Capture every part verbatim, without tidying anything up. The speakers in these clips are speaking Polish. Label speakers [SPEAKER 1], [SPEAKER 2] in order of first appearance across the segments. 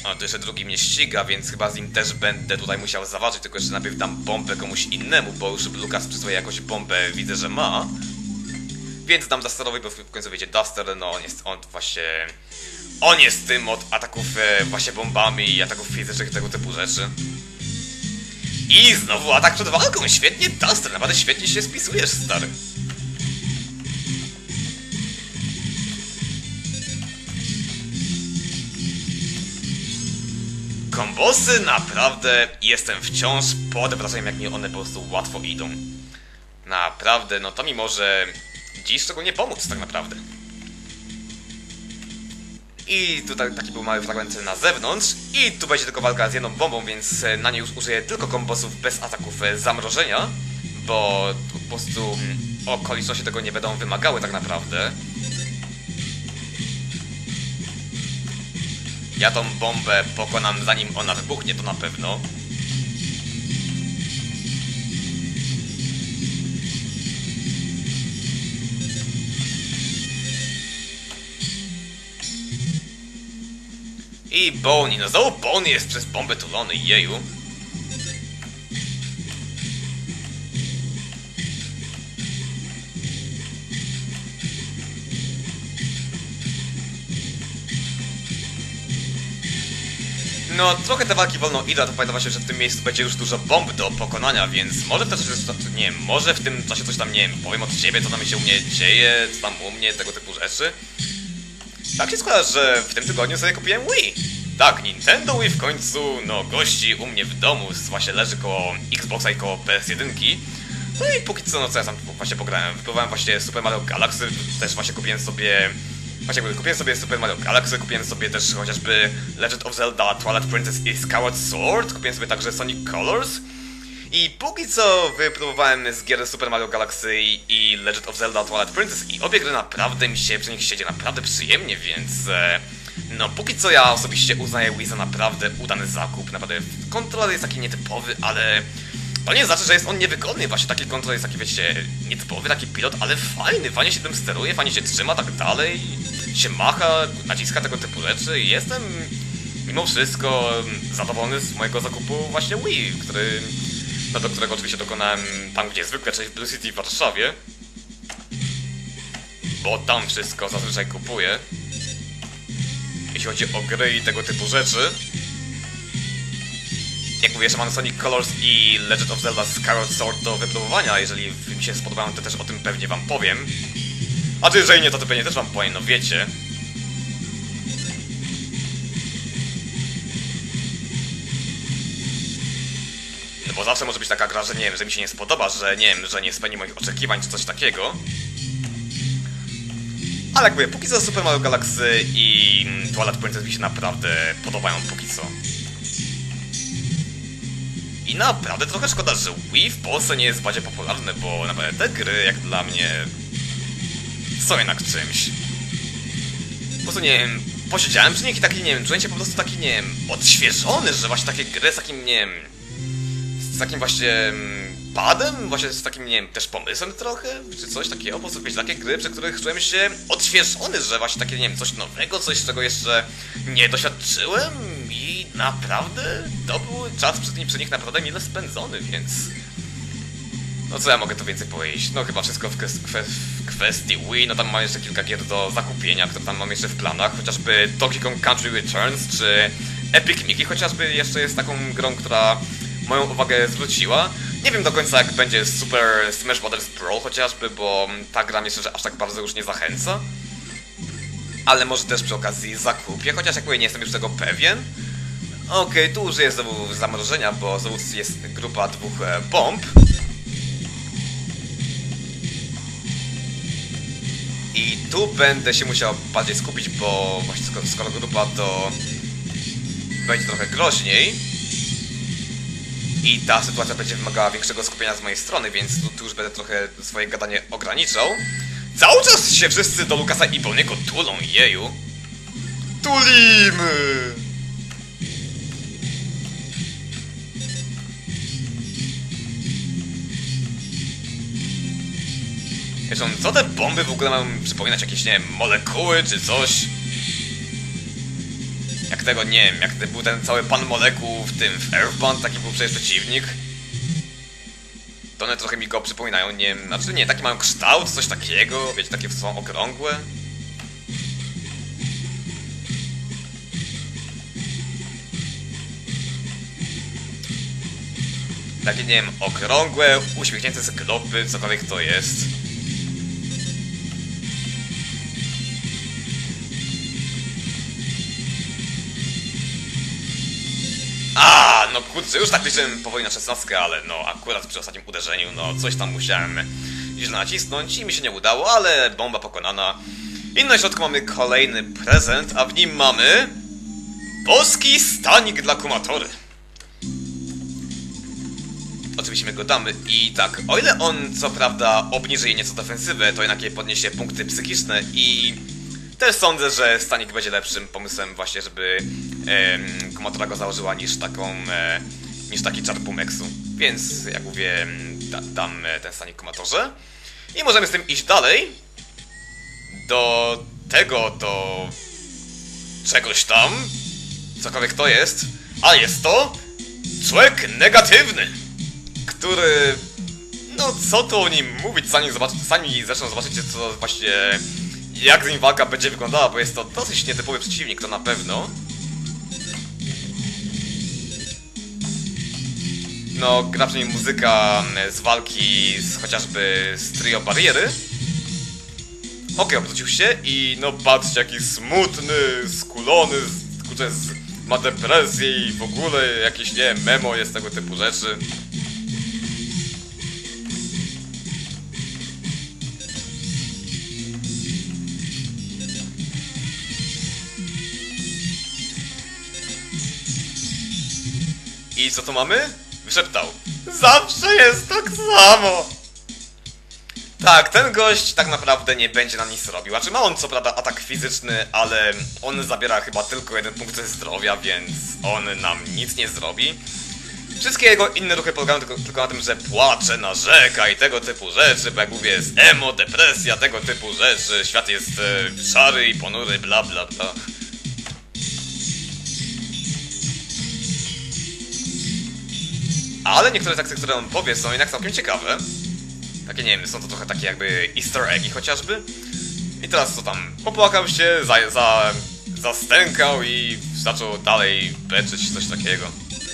[SPEAKER 1] O, to jeszcze drugi mnie ściga, więc chyba z nim też będę tutaj musiał zawalczyć, tylko jeszcze najpierw dam bombę komuś innemu, bo już Lukas przysłał jakąś bombę, widzę, że ma. Więc dam Dusterowi, bo w końcu wiecie, Duster, no on jest, on właśnie... On jest tym od ataków e, właśnie bombami i ataków fizycznych i tego typu rzeczy. I znowu atak przed walką, świetnie Duster, naprawdę świetnie się spisujesz, stary. Kombosy naprawdę jestem wciąż pod wrażeniem, jak mi one po prostu łatwo idą. Naprawdę, no to mi może dziś szczególnie pomóc tak naprawdę. I tutaj taki był mały fragment na zewnątrz. I tu będzie tylko walka z jedną bombą, więc na niej już użyję tylko kombosów bez ataków zamrożenia. Bo po prostu okoliczności tego nie będą wymagały tak naprawdę. Ja tą bombę pokonam zanim ona wybuchnie, to na pewno. I Boney, no znowu Boney jest przez bombę tulony, jeju. No, trochę te walki wolno idą, to pamiętam się, że w tym miejscu będzie już dużo bomb do pokonania, więc może w tym czasie, nie wiem, może w tym czasie coś tam, nie wiem, powiem od ciebie, co tam się u mnie dzieje, co tam u mnie, tego typu rzeczy. Tak się składa, że w tym tygodniu sobie kupiłem Wii. Tak, Nintendo Wii w końcu, no, gości u mnie w domu, właśnie leży koło Xboxa i koło P S jeden. No i póki co, no co ja tam właśnie pograłem, wypróbowałem właśnie Super Mario Galaxy, też właśnie kupiłem sobie... Właśnie kupiłem sobie Super Mario Galaxy, kupiłem sobie też chociażby Legend of Zelda Twilight Princess i Skyward Sword, kupiłem sobie także Sonic Colors. I póki co wypróbowałem z gier Super Mario Galaxy i Legend of Zelda Twilight Princess i obie gry naprawdę mi się przy nich siedzi naprawdę przyjemnie, więc... E, no póki co ja osobiście uznaję Wii za naprawdę udany zakup, naprawdę kontroler jest taki nietypowy, ale... To nie znaczy, że jest on niewygodny, właśnie taki kontroler jest taki, wiecie, nietypowy, taki pilot, ale fajny, fajnie się tym steruje, fajnie się trzyma, tak dalej, się macha, naciska, tego typu rzeczy i jestem mimo wszystko zadowolony z mojego zakupu właśnie Wii, który, no do którego oczywiście dokonałem tam, gdzie zwykle, czyli w Blue City w Warszawie, bo tam wszystko zazwyczaj kupuję, jeśli chodzi o gry i tego typu rzeczy. Jak mówię, że mam Sonic Colors i Legend of Zelda Skyward Sword do wypróbowania, jeżeli mi się spodobają, to też o tym pewnie wam powiem. A czy jeżeli nie, to, to pewnie też wam powiem, no wiecie. No bo zawsze może być taka gra, że nie wiem, że mi się nie spodoba, że nie wiem, że nie spełni moich oczekiwań czy coś takiego. Ale jak mówię, póki co Super Mario Galaxy i Twilight Princess mi się naprawdę podobają póki co. I naprawdę trochę szkoda, że Wii w Polsce nie jest bardziej popularne, bo naprawdę te gry, jak dla mnie, są jednak czymś. Po prostu, nie wiem, posiedziałem przy nich i taki, nie wiem, czułem się po prostu taki, nie wiem, odświeżony, że właśnie takie gry z takim, nie wiem, z takim właśnie padem, właśnie z takim, nie wiem, też pomysłem trochę, czy coś takiego, po prostu wiecie, takie gry, przy których czułem się odświeżony, że właśnie takie, nie wiem, coś nowego, coś, czego jeszcze nie doświadczyłem i naprawdę to był czas przy, przy nich naprawdę mile spędzony, więc... No co ja mogę tu więcej powiedzieć? No chyba wszystko w, kwe w kwestii Wii, no tam mam jeszcze kilka gier do zakupienia, które tam mam jeszcze w planach, chociażby Donkey Kong Country Returns, czy Epic Mickey chociażby jeszcze jest taką grą, która moją uwagę zwróciła. Nie wiem do końca jak będzie Super Smash Bros. Brawl chociażby, bo ta gra mnie szczerze aż tak bardzo już nie zachęca. Ale może też przy okazji zakupię, chociaż jak mówię, nie jestem już tego pewien. Okej, okay, tu użyję znowu zamrożenia, bo znowu jest grupa dwóch e, bomb. I tu będę się musiał bardziej skupić, bo właśnie skoro, skoro grupa, to będzie trochę groźniej. I ta sytuacja będzie wymagała większego skupienia z mojej strony, więc tu, tu już będę trochę swoje gadanie ograniczał. Cały czas się wszyscy do Lukasa i Boney'ego tulą, jeju. Tulimy! Wieszą, co te bomby w ogóle mają przypominać? Jakieś, nie wiem, molekuły czy coś? Jak tego, nie wiem, jak był ten cały pan molekuł w tym, w Earthbound, taki był przecież przeciwnik. To one trochę mi go przypominają, nie wiem, znaczy nie, taki mają kształt, coś takiego, wiecie, takie są okrągłe. Takie, nie wiem, okrągłe, uśmiechnięte sklopy, cokolwiek to jest. A, no kurczę, już tak liczyłem powoli na szesnastkę, ale no akurat przy ostatnim uderzeniu, no coś tam musiałem źle nacisnąć i mi się nie udało, ale bomba pokonana. I na środku mamy kolejny prezent, a w nim mamy... boski stanik dla Kumatory. Oczywiście my go damy i tak, o ile on co prawda obniży jej nieco defensywę, to jednak jej podniesie punkty psychiczne i też sądzę, że stanik będzie lepszym pomysłem właśnie, żeby e, Kumatora go założyła niż taką, e, niż taki czar Pumeksu. Więc jak mówię, da, dam ten stanik Kumatorze i możemy z tym iść dalej do tego, do czegoś tam, cokolwiek to jest, a jest to człowiek negatywny, który, no co tu o nim mówić, zanim, zobaczy, sami zresztą zobaczycie, co właśnie, jak z nim walka będzie wyglądała, bo jest to dosyć nietypowy przeciwnik, to na pewno. No, gra przy nim muzyka z walki z chociażby z trio Bariery. Okej, okay, obrócił się i no patrzcie, jaki smutny, skulony, kurczę, ma depresję i w ogóle jakieś, nie wiem, memo jest tego typu rzeczy. I co to mamy? Wyszeptał. Zawsze jest tak samo! Tak, ten gość tak naprawdę nie będzie nam nic robił. Znaczy ma on co prawda atak fizyczny, ale on zabiera chyba tylko jeden punkt ze zdrowia, więc on nam nic nie zrobi. Wszystkie jego inne ruchy polegają tylko, tylko na tym, że płacze, narzeka i tego typu rzeczy, bo jak mówię, jest emo, depresja, tego typu rzeczy, świat jest e, szary i ponury, bla bla bla. Ale niektóre teksty, które on powie, są jednak całkiem ciekawe. Takie, nie wiem, są to trochę takie jakby easter eggi chociażby. I teraz co tam? Popłakał się, za, za, zastękał i zaczął dalej beczyć, coś takiego.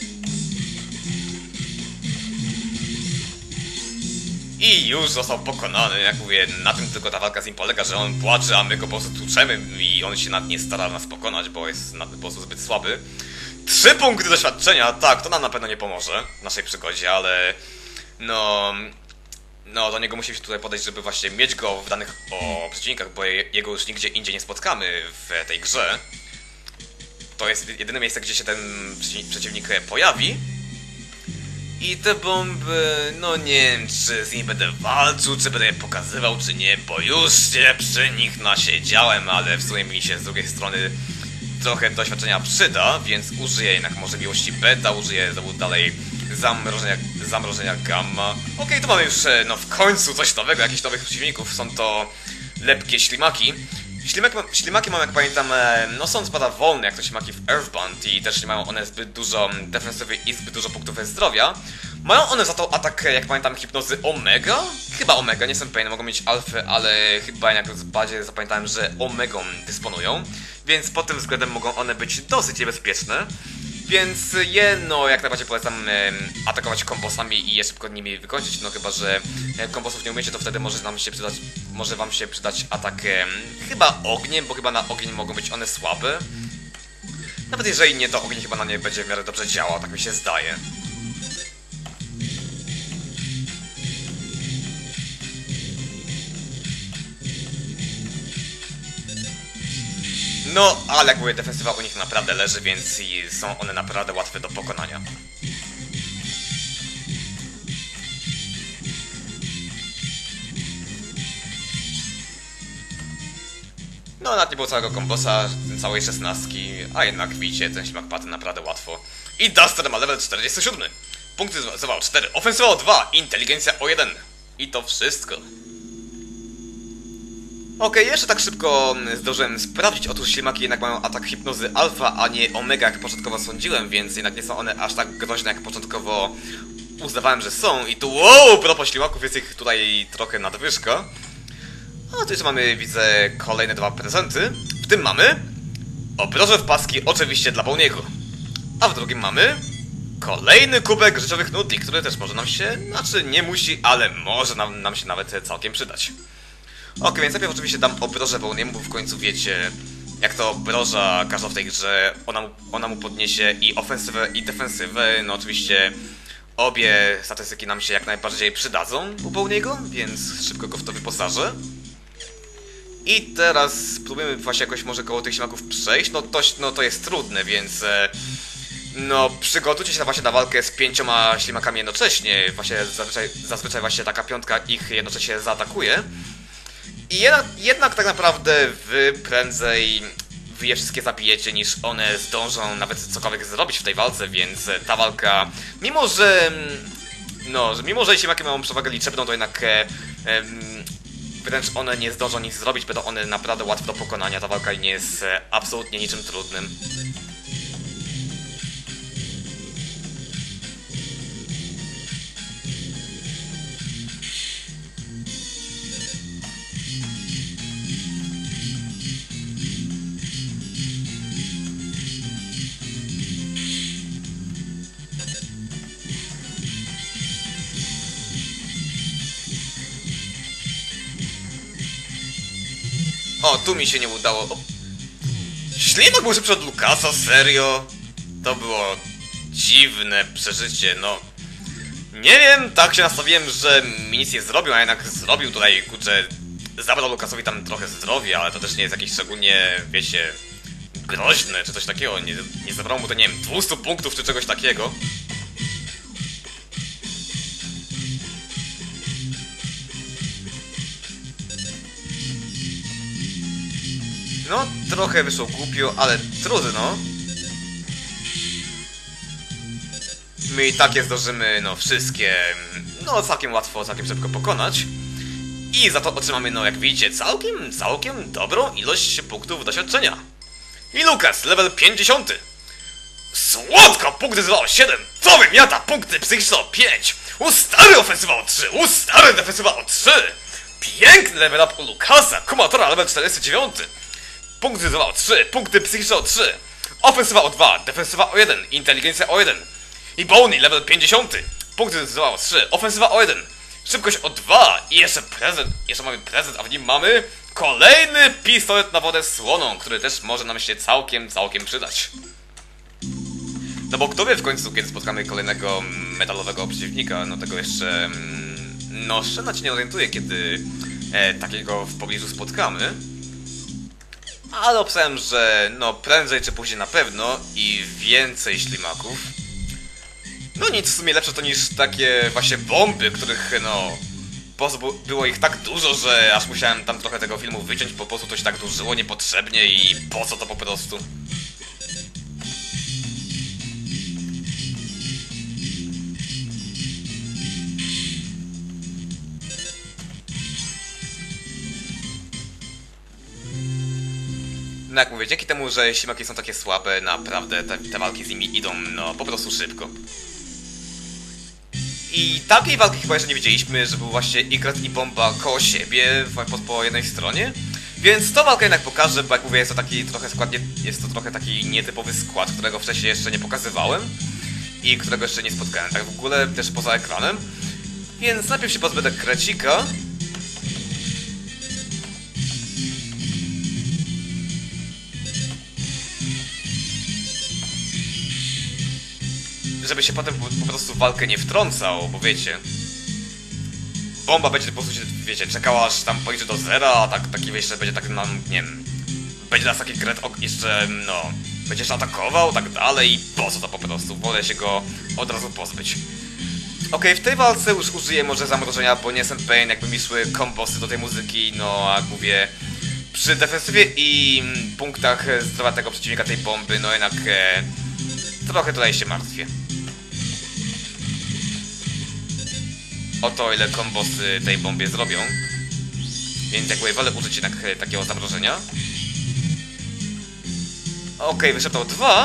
[SPEAKER 1] I już został pokonany, jak mówię, na tym tylko ta walka z nim polega, że on płacze, a my go po prostu tłuczemy i on się nad nie stara nas pokonać, bo jest po prostu zbyt słaby. Trzy punkty doświadczenia, tak, to nam na pewno nie pomoże w naszej przygodzie, ale no... No, do niego musimy się tutaj podejść, żeby właśnie mieć go w danych o przeciwnikach, bo jego już nigdzie indziej nie spotkamy w tej grze. To jest jedyne miejsce, gdzie się ten przeciwnik pojawi. I te bomby, no nie wiem, czy z nimi będę walczył, czy będę je pokazywał, czy nie, bo już się przy nich nasiedziałem, ale w sumie mi się z drugiej strony trochę doświadczenia przyda, więc użyję jednak może miłości beta, użyję dalej zamrożenia, zamrożenia gamma. Okej, okay, tu mamy już no w końcu coś nowego, jakichś nowych przeciwników, są to lepkie ślimaki. Ślimaki, ślimaki mam, jak pamiętam, no są spada wolne jak to ślimaki w Earthbound i też nie mają one zbyt dużo defensywy i zbyt dużo punktów zdrowia. Mają one za to atak, jak pamiętam, hipnozy Omega? Chyba Omega, nie jestem pewien, mogą mieć alfy, ale chyba jak bardziej zapamiętałem, że Omegą dysponują. Więc pod tym względem mogą one być dosyć niebezpieczne. Więc je, no, jak najbardziej polecam e, atakować kombosami i je szybko nimi wykończyć, no chyba, że jak kombosów nie umiecie, to wtedy może nam się przydać, może wam się przydać atak e, chyba ogniem, bo chyba na ogień mogą być one słabe. Nawet jeżeli nie, to ogień chyba na nie będzie w miarę dobrze działał, tak mi się zdaje. No, ale jak mówię, defensywa u nich naprawdę leży, więc są one naprawdę łatwe do pokonania. No, nawet nie było całego kombosa, całej szesnastki, a jednak widzicie, ten ślimak padł naprawdę łatwo. I Duster ma level czterdziesty siódmy. Punkty zwał cztery, ofensywa o dwa, inteligencja o jeden. I to wszystko. Okej, jeszcze tak szybko zdążyłem sprawdzić. Otóż ślimaki jednak mają atak hipnozy alfa, a nie omega, jak początkowo sądziłem, więc jednak nie są one aż tak groźne, jak początkowo uznawałem, że są. I tu, wow, propos ślimaków, jest ich tutaj trochę nadwyżka. A tu jeszcze mamy, widzę, kolejne dwa prezenty. W tym mamy obroże w paski, oczywiście dla Boniego. A w drugim mamy kolejny kubek rzeczowych nudli, który też może nam się, znaczy nie musi, ale może nam, nam się nawet całkiem przydać. Ok, więc najpierw oczywiście dam obrożę Boniemu, bo w końcu wiecie, jak to obroża każda w tej grze, ona mu, ona mu podniesie i ofensywę, i defensywę. No oczywiście obie statystyki nam się jak najbardziej przydadzą u Boniego, więc szybko go w to wyposażę. I teraz spróbujemy właśnie jakoś może koło tych ślimaków przejść. No to, no to jest trudne, więc e, no przygotujcie się właśnie na walkę z pięcioma ślimakami jednocześnie. Właśnie zazwyczaj, zazwyczaj właśnie taka piątka ich jednocześnie zaatakuje. I jednak, jednak tak naprawdę wy prędzej wy je wszystkie zabijecie, niż one zdążą nawet cokolwiek zrobić w tej walce, więc ta walka, mimo że no, że mimo że ślimaki mają przewagę liczebną, to jednak e, e, wręcz one nie zdążą nic zrobić, będą one naprawdę łatwe do pokonania. Ta walka nie jest e, absolutnie niczym trudnym. O, tu mi się nie udało. O. Ślimak był szybszy od Lukasa, serio? To było dziwne przeżycie, no. Nie wiem, tak się nastawiłem, że mi nic nie zrobił, a jednak zrobił tutaj, kurczę, zabrał Lukasowi tam trochę zdrowia, ale to też nie jest jakieś szczególnie, wiecie, groźne, czy coś takiego. Nie, nie zabrało mu to, nie wiem, dwieście punktów, czy czegoś takiego. No, trochę wyszło głupio, ale trudno. My i tak je zdążymy, no, wszystkie, no, całkiem łatwo, całkiem szybko pokonać. I za to otrzymamy, no, jak widzicie, całkiem, całkiem dobrą ilość punktów doświadczenia. I Lukas, level pięćdziesiąty. Słodko, punkty zwało siedem. Co wymiata, punkty psychiczne o pięć. U stary ofensywa o trzy, u stary defensywa o trzy. Piękny level up u Lukasa, kumatora level czterdzieści dziewięć. Punkty zwało o trzy, punkty psychiczne o trzy. Ofensywa o dwa, defensywa o jeden, inteligencja o jeden. I Boney, level pięćdziesiąty. Punkty zwało o trzy, ofensywa o jeden. Szybkość o dwa i jeszcze prezent, jeszcze mamy prezent, a w nim mamy kolejny pistolet na wodę słoną, który też może nam się całkiem, całkiem przydać. No bo kto wie w końcu, kiedy spotkamy kolejnego metalowego przeciwnika, no tego jeszcze... No, Szena się nie orientuje, kiedy e, takiego w pobliżu spotkamy. Ale obstałem, że no prędzej czy później na pewno i więcej ślimaków. No nic, w sumie lepsze to niż takie właśnie bomby, których no... Po prostu było ich tak dużo, że aż musiałem tam trochę tego filmu wyciąć, po prostu to się tak dłużyło niepotrzebnie i po co to po prostu. No jak mówię, dzięki temu, że ślimaki są takie słabe, naprawdę te, te walki z nimi idą, no, po prostu szybko. I takiej walki chyba jeszcze nie widzieliśmy, że był właśnie Igret i Bomba koło siebie, po, po jednej stronie. Więc to walkę jednak pokażę, bo jak mówię, jest to taki trochę skład, nie, jest to trochę taki nietypowy skład, którego wcześniej jeszcze nie pokazywałem. I którego jeszcze nie spotkałem, tak w ogóle też poza ekranem. Więc najpierw się pozbędę Krecika. Żeby się potem po, po prostu w walkę nie wtrącał, bo wiecie, Bomba będzie po prostu, wiecie, czekała aż tam policzy do zera, a tak, taki jeszcze będzie tak nam, nie wiem, będzie nas taki Gret jeszcze, no, będzie jeszcze atakował, tak dalej, i po co to po prostu, wolę się go od razu pozbyć. Okej, okay, w tej walce już użyję może zamrożenia, bo nie jestem pewien, jakby mi szły kombosy do tej muzyki, no, a mówię, przy defensywie i punktach zdrowia tego przeciwnika, tej bomby, no jednak e, trochę tutaj się martwię. O to, ile kombosy tej bombie zrobią. Więc jakby wolę użyć jednak e, takiego zamrożenia. Okej, okay, wyszedł dwa.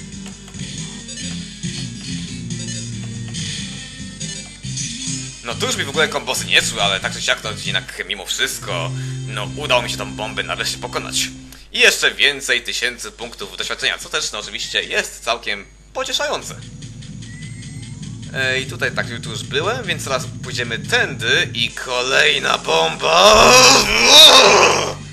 [SPEAKER 1] No tu już mi w ogóle kombosy nie szły, ale tak czy siak to jednak mimo wszystko, no udało mi się tą bombę nareszcie pokonać. I jeszcze więcej tysięcy punktów doświadczenia, co też no oczywiście jest całkiem pocieszające. I tutaj tak tu już byłem, więc teraz pójdziemy tędy i kolejna bomba!